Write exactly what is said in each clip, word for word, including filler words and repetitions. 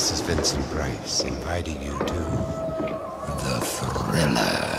This is Vincent Price inviting you to The Thriller.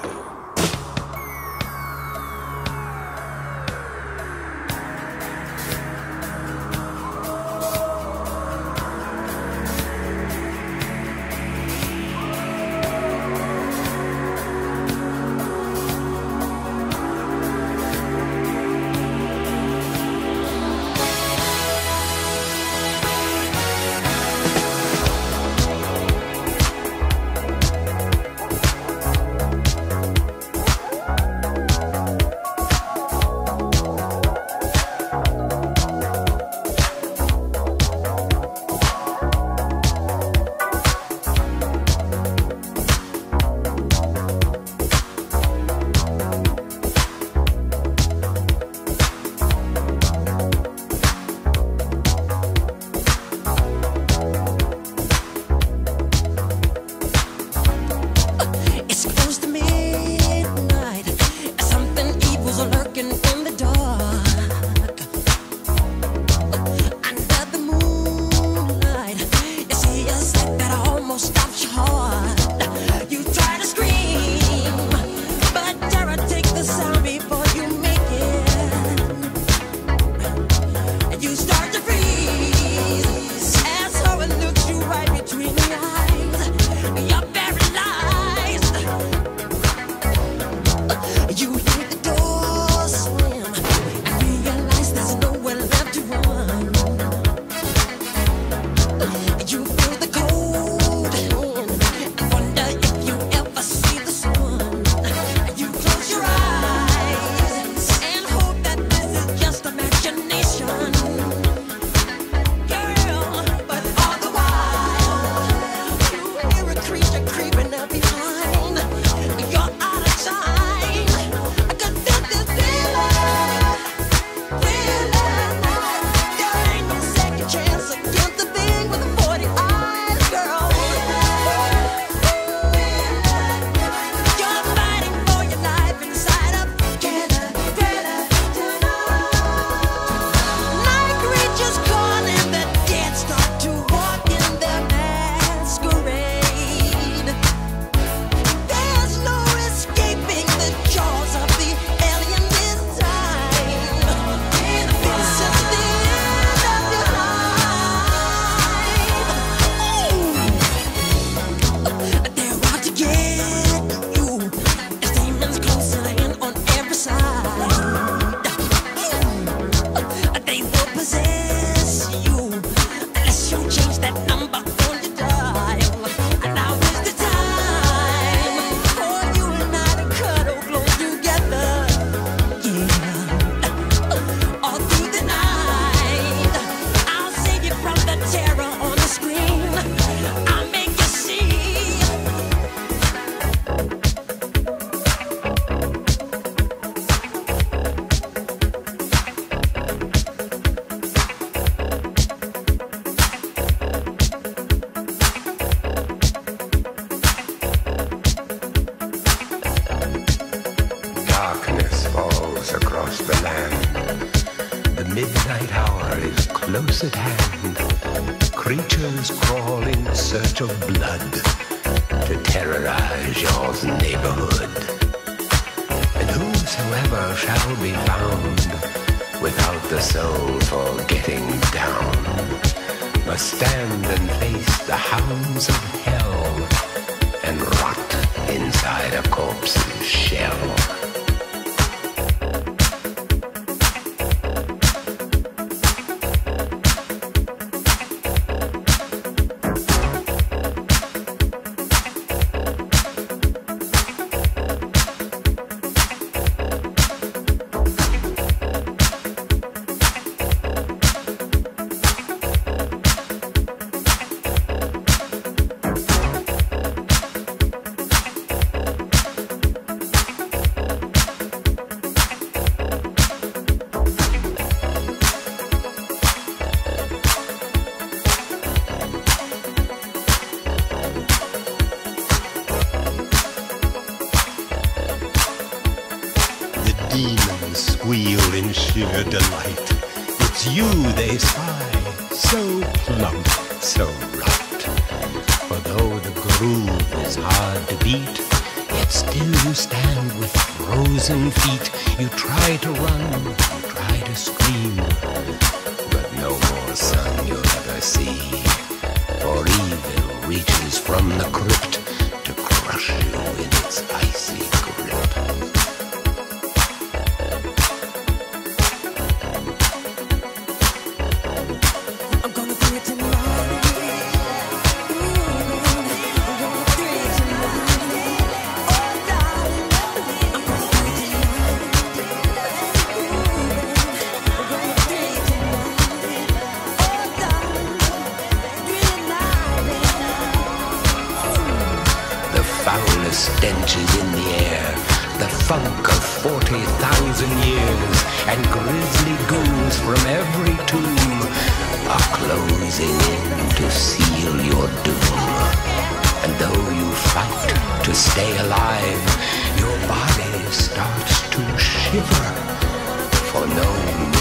Midnight hour is close at hand. Creatures crawl in search of blood to terrorize your neighborhood. And whosoever shall be found without the soul for getting down must stand and face the hounds of hell and rot inside a corpse's shell. Demons squeal in sheer delight. It's you they spy, so plump, so right. groove is hard to beat, yet still you stand with frozen feet. You try to run, you try to scream, but no more sun you'll ever see. For evil reaches from the crypt to crush you in its icy grip. Foulest stenches in the air, the funk of forty thousand years, and grisly ghouls from every tomb are closing in to seal your doom. And though you fight to stay alive, your body starts to shiver, for no